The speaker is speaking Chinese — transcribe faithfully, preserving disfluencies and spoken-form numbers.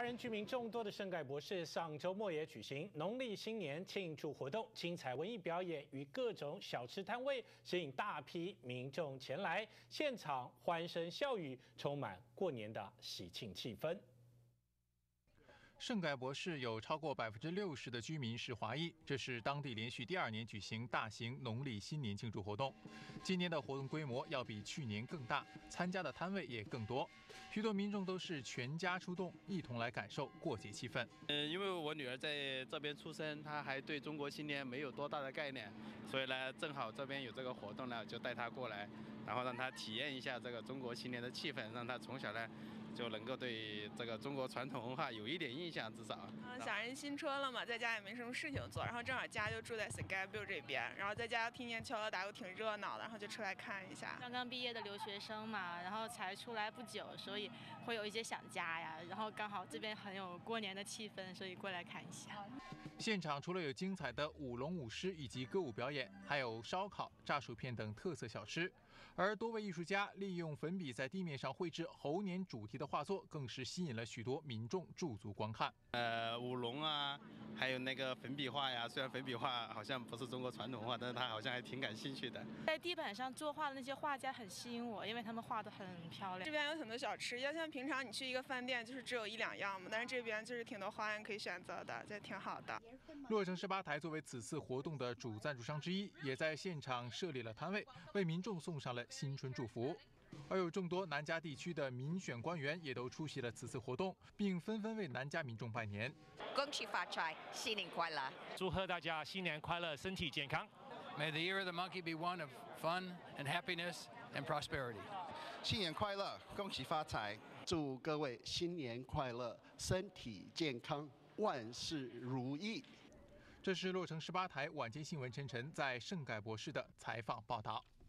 人居民众多的圣盖博士上周末也举行农历新年庆祝活动，精彩文艺表演与各种小吃摊位吸引大批民众前来，现场欢声笑语，充满过年的喜庆气氛。 圣盖博士有超过百分之六十的居民是华裔，这是当地连续第二年举行大型农历新年庆祝活动。今年的活动规模要比去年更大，参加的摊位也更多，许多民众都是全家出动，一同来感受过节气氛。 嗯，因为我女儿在这边出生，她还对中国新年没有多大的概念，所以呢，正好这边有这个活动呢，就带她过来，然后让她体验一下这个中国新年的气氛，让她从小呢。 就能够对这个中国传统文化有一点印象，至少。 嗯，想人新春了嘛，在家也没什么事情做，然后正好家就住在圣盖博这边，然后在家听见敲锣打鼓挺热闹的，然后就出来看一下。 刚刚毕业的留学生嘛，然后才出来不久，所以会有一些想家呀。然后刚好这边很有过年的气氛，所以过来看一下。 现场除了有精彩的舞龙舞狮以及歌舞表演，还有烧烤、炸薯片等特色小吃。而多位艺术家利用粉笔在地面上绘制猴年主题的画作，更是吸引了许多民众驻足观看。 呃，舞龙啊，还有那个粉笔画呀。虽然粉笔画好像不是中国传统文化，但是他好像还挺感兴趣的。 在地板上作画的那些画家很吸引我，因为他们画得很漂亮。 这边有很多小吃，要像平常你去一个饭店，就是只有一两样嘛，但是这边就是挺多花样可以选择的，这挺好的。 洛城十八台作为此次活动的主赞助商之一，也在现场设立了摊位，为民众送上了新春祝福。 而有众多南加地区的民选官员也都出席了此次活动，并纷纷为南加民众拜年。 恭喜发财，新年快乐！ 祝贺大家新年快乐，身体健康。 May the year of the monkey be one of fun and happiness and prosperity. 新年快乐，恭喜发财！祝各位新年快乐，身体健康，万事如意。 这是洛城十八台晚间新闻晨晨在圣盖博士的采访报道。